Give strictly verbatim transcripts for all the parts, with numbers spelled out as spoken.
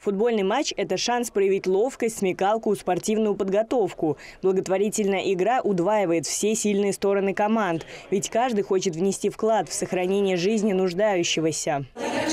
Футбольный матч – это шанс проявить ловкость, смекалку, спортивную подготовку. Благотворительная игра удваивает все сильные стороны команд. Ведь каждый хочет внести вклад в сохранение жизни нуждающегося.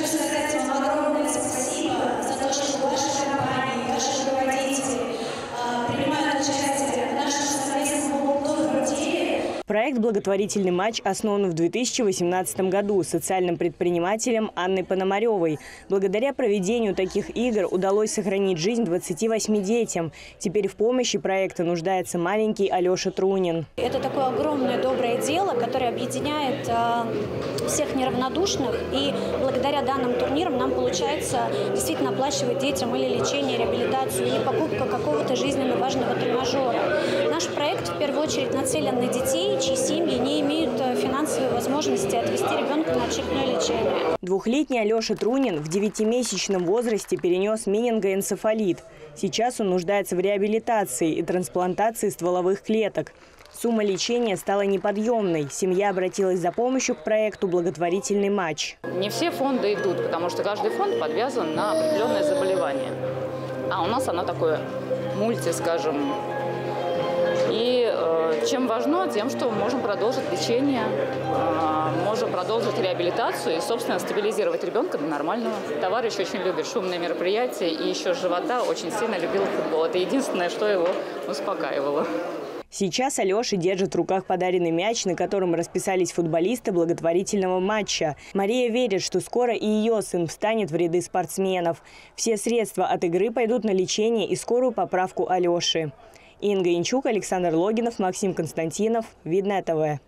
Проект «Благотворительный матч» основан в две тысячи восемнадцатом году социальным предпринимателем Анной Пономаревой. Благодаря проведению таких игр удалось сохранить жизнь двадцати восьми детям. Теперь в помощи проекта нуждается маленький Алеша Трунин. Это такое огромное доброе дело, которое объединяет э, всех неравнодушных. И благодаря данным турнирам нам получается действительно оплачивать детям или лечение, реабилитацию, или покупку какого-то жизненно важного тренажера. Наш проект в первую очередь нацелен на детей, чьи семьи не имеют финансовой возможности отвезти ребенка на очередное лечение. Двухлетний Алеша Трунин в девятимесячном возрасте перенес менингоэнцефалит. Сейчас он нуждается в реабилитации и трансплантации стволовых клеток. Сумма лечения стала неподъемной. Семья обратилась за помощью к проекту «Благотворительный матч». Не все фонды идут, потому что каждый фонд подвязан на определенное заболевание. А у нас оно такое мульти, скажем. И э, чем важно? Тем, что мы можем продолжить лечение, э, можем продолжить реабилитацию и, собственно, стабилизировать ребенка до нормального. Товарищ очень любит шумные мероприятия и еще с живота очень сильно любил футбол. Это единственное, что его успокаивало. Сейчас Алеша держит в руках подаренный мяч, на котором расписались футболисты благотворительного матча. Мария верит, что скоро и ее сын встанет в ряды спортсменов. Все средства от игры пойдут на лечение и скорую поправку Алеши. Инга Инчук, Александр Логинов, Максим Константинов. Видное ТВ.